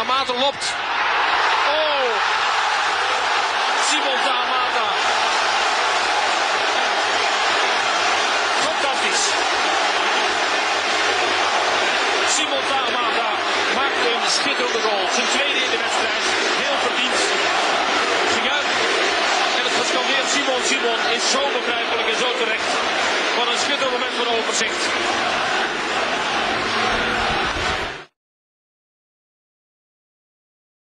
Tahamata loopt. Oh! Simon Tahamata. Fantastisch. Simon Tahamata maakt een schitterende goal. Zijn tweede in de wedstrijd. Heel verdiend. Gejuich. En het gescandeerd Simon is zo begrijpelijk en zo terecht. Wat een schitterend moment van overzicht.